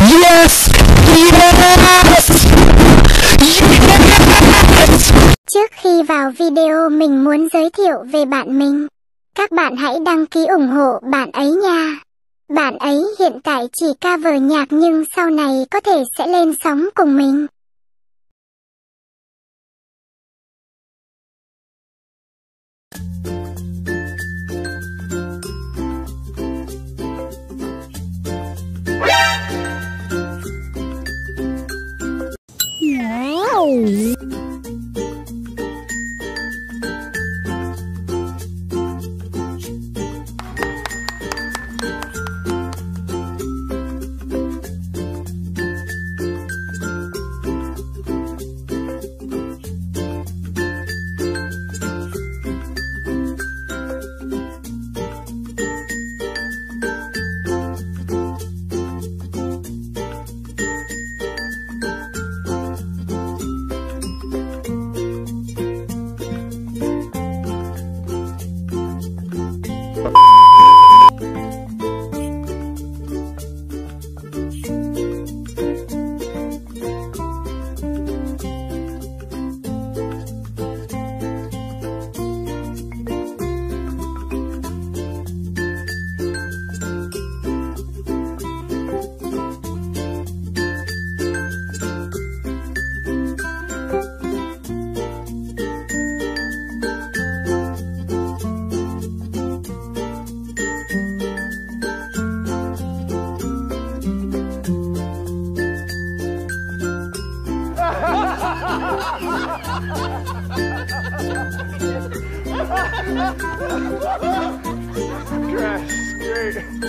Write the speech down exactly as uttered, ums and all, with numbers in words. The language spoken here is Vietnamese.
Yes! Yes! Yes! Trước khi vào video mình muốn giới thiệu về bạn mình. Các bạn hãy đăng ký ủng hộ bạn ấy nha. Bạn ấy hiện tại chỉ cover nhạc nhưng sau này có thể sẽ lên sóng cùng mình. Wow. Crash, great.